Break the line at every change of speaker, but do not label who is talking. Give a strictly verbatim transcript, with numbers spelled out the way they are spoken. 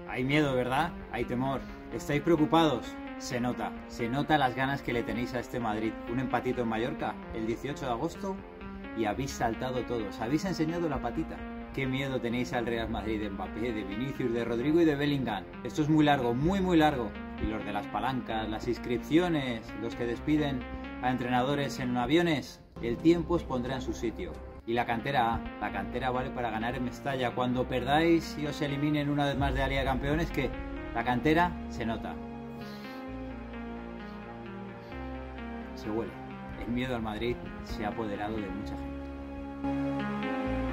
Hay miedo, ¿verdad? Hay temor. ¿Estáis preocupados? Se nota. Se nota las ganas que le tenéis a este Madrid. Un empatito en Mallorca el dieciocho de agosto y habéis saltado todos. Habéis enseñado la patita. ¿Qué miedo tenéis al Real Madrid de Mbappé, de Vinicius, de Rodrigo y de Bellingham? Esto es muy largo, muy muy largo. Y los de las palancas, las inscripciones, los que despiden a entrenadores en aviones, el tiempo os pondrá en su sitio. Y la cantera A, la cantera vale para ganar en Mestalla. Cuando perdáis y os eliminen una vez más de la Liga de Campeones, que la cantera se nota. Se huele. El miedo al Madrid se ha apoderado de mucha gente.